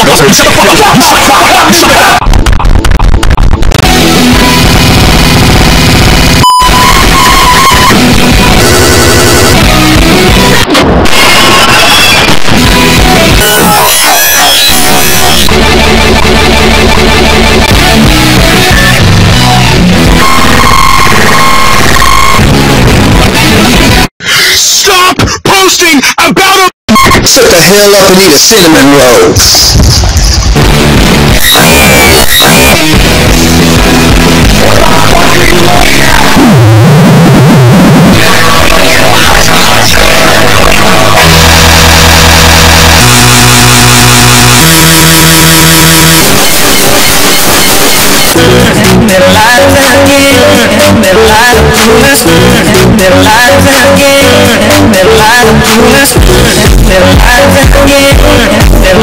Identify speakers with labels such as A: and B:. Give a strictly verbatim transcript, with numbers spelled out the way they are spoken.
A: Stop posting about a...
B: Shut the hell up and eat a cinnamon roll.
C: Their lives again, their lives clueless, their lives again, their lives clueless, their lives again, their